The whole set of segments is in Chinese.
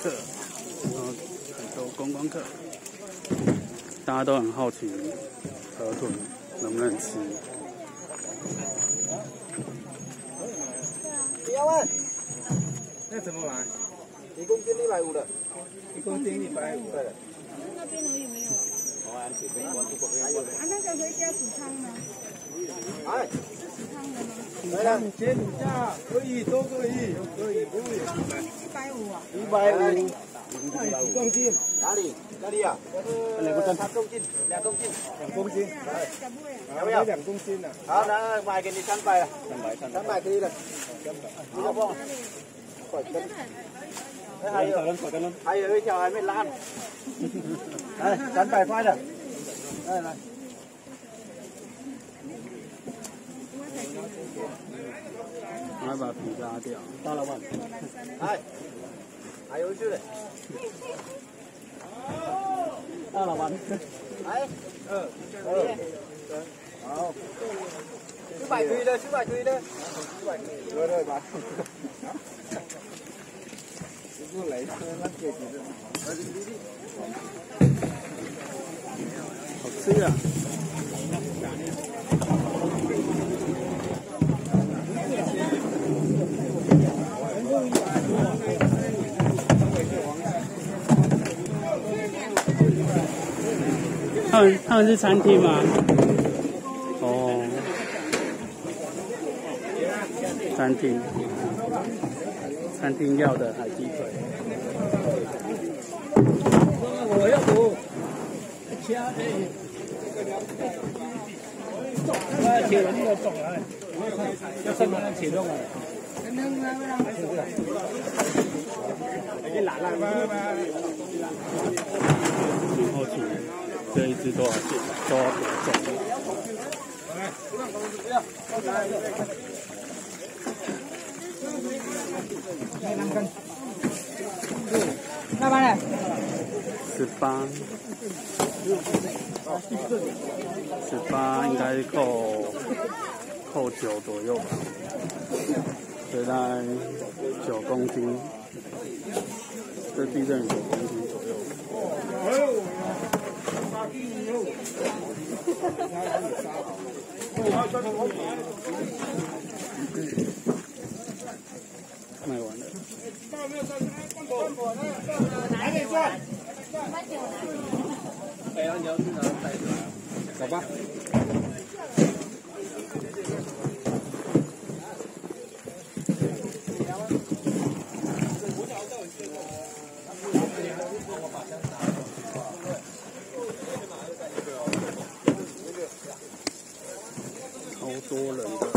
客，然后很多观光客，大家都很好奇河豚能不能吃。 不要问， 那怎么买 1公斤150的 ？1公斤150。 对的。 那边有没有？啊，那个回家煮汤吗？ 哎， 是煮汤的吗？ 来了， 煎煮价可以，都可以，可以，不会。 150啊。 150。 1公斤。 哪里？哪里啊？3公斤，2公斤。 2公斤。 要不要 ？2公斤的。 好，那卖给你300了。300可以了。300。好不好？快跟。还有一条还没拉呢。来，300块的。来。 我要把皮拉掉。 大老板。 哎，还有去的。 大老板。 哎好。700可以的，700可以的。对吧？这个来车那解决的。 好吃啊！他们是餐厅吗？哦，餐厅要的海鸡腿。 我要不掐铁笼要走来，要什么铁笼啊？ 很好奇，这一只多少钱？多少重？ 那完了。 18应该扣9左右吧，所以大概9公斤，这地震9公斤左右。卖完了。 还没赚。 走吧。 超多人的。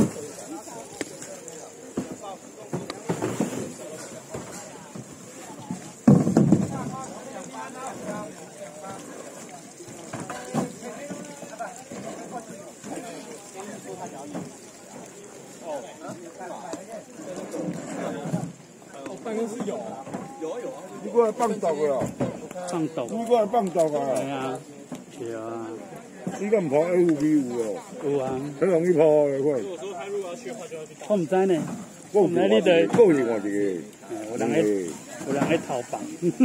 办公室有啊。 你过来放豆个咯？ 放豆。 你过来放豆啊？ 系啊，对啊。 你敢唔放 FB 有哦？ 有啊。 很容易破的快。 我唔知呢。 我唔知你哋过去看一个。 有人喺逃房。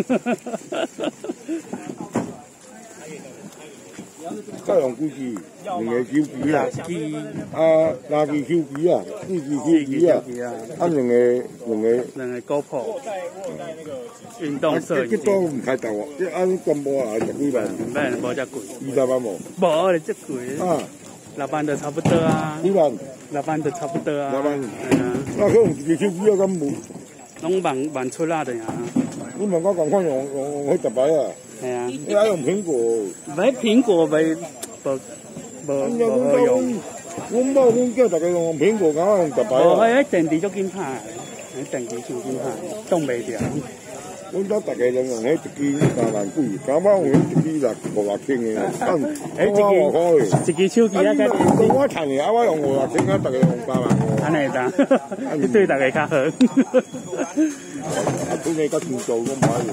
再用几支？2个手机啊。 机。 啊，3支手机啊，4支手机啊。啊，2个 GoPro。运动摄影。 这都唔开大喎，这按全部来10几万。 免，无遮贵。 20万无？ 无，你遮贵。啊。6万就差不多啊。 几万 ？6万就差不多啊。 6万。 系啊。 那可用一个手机啊，咁无？ 拢万出啦的呀。 你问我共款用迄10摆啊？ 系啊。 你爱用苹果？ 买苹果无好用。 阮某阮囝大家用苹果，敢用10摆啊？ 迄电池足紧歹，迄电池伤紧歹，冻袂掉。 阮家大家拢用迄一支3万几，敢我用迄一支5-6千的， 一支手机啊， 我趁的，我用5-6千，大家用3万5。 安尼呾，你对大家较好。 啊，本来较轻松，我唔爱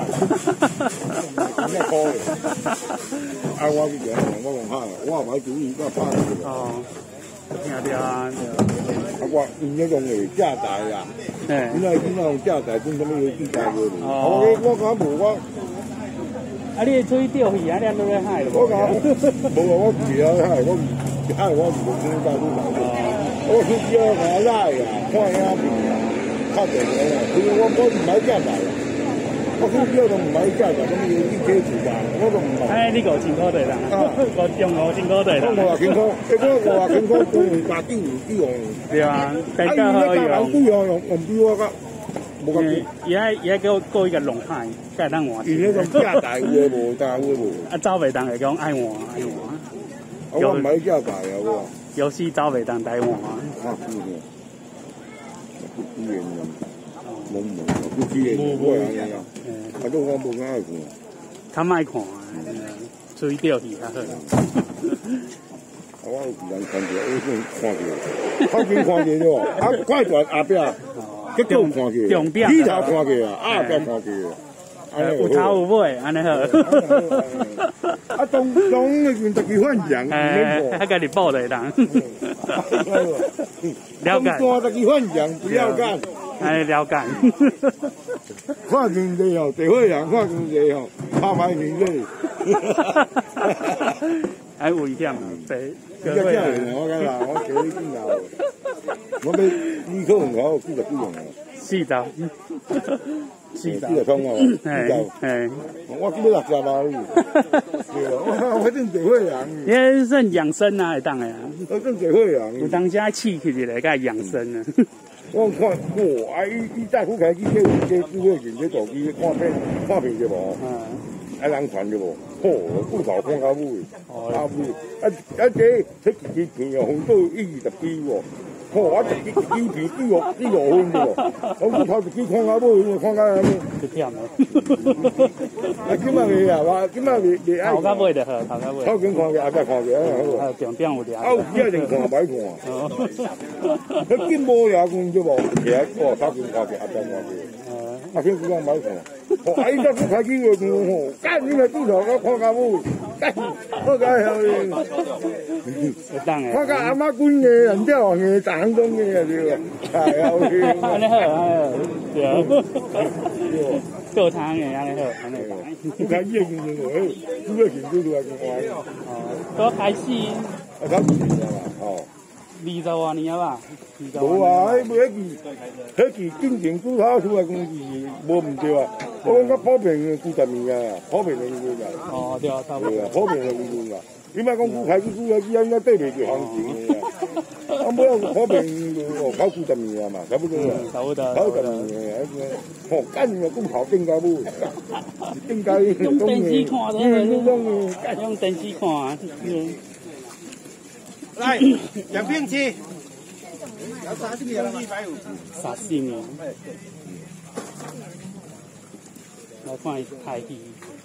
用。咩科的？啊，我去讲，我用下，我买主意，我拍去。 哦，听着啊。 啊，我用的下载啦。 因为今有架台跟什么游戏台个。我讲无我。 啊，你出去钓鱼啊？你都在海咯？ 我讲无啊，我住啊海，我海我唔出去大陆来。我去钓下拉啊，看影片啊，拍电影啊，所以我唔买架台啊。我去钓都唔买架台，咁要去街住吧，我都唔买。 哎，你5千块对啦，我用5千块对啦。 我50千块，你讲50千块都用8斤用。 对啊，大家好用。 用比我个。 而家叫伊个弄海，该当换。 伊迄种架大有诶无，大有诶无。 啊，走袂动会讲爱换。 我唔买架大啊，我。 有时走袂动台换。 啊，都我无爱看。 较莫看，出去钓鱼较好。 我有时间看着，我先看着，看着了，啊，快转后壁。这叫看起，起头看起啊，后壁看起啊， 有头有尾，安尼好。 啊，当那边特别幻想， 他家己报的人。了解。 多特别幻想，不要干。 哎，了解。 看见这哦，地会人看见这哦，拍拍面这。 还危险啊！对， 这个叫人，我讲啦，我叫你进来。我要你可能搞40几样啊，40通啊，40，我今要60包哩，我真侪会人。 也算养生啊，会当的啊。 我真侪会人。 有当时爱试起来，甲养生啊。 我看，哇！伊大夫开机这智慧型这手机看片着无？啊，人传着无？骨头看到尾，到尾，这支片哦，红到120几喎。我10几片几5分着无？我骨头1支看到尾，看到安尼。 就忝了。 啊，今仔日啊，我今仔日头到尾就好，头到尾。 头前看个，后壁看个， 好。重点有俩。 有时一定看，歹看。迄紧无俩根着无，起来头前看个，后壁看个。啊，先不讲歹看。啊，伊才不开机个吼，干你个骨头，我看到尾，干，我讲晓得。看到阿妈滚个，人家话个，打行中个对个，哎呀， 安尼好，对。够汤个，安尼好，安尼好。 不开机个就是，主要是主要是玩。 都开始。 啊，开始啦，哦。 20多年啊吧。 无啊，迄期进前拄好出来公司，无毋对啊。我讲较普遍的几十年啊，普遍的应该啦。 哦，对啊，差不多。 对啊，普遍的应该啦。你莫讲开始拄来，应该对袂住行情的啊。啊，不要普遍哦，考几十年啊嘛，差不多啊。 差不多。 考10年啊，吼，干个骨头顶到尾，顶到用电视看的，用电视看。 来，2片鸡，有沙西米了吗？ 沙西米。来看海鱼。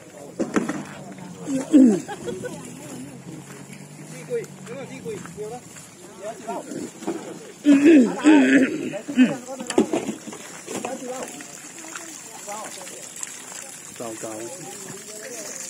鸡龟，有没有鸡龟？有了。 糟糕。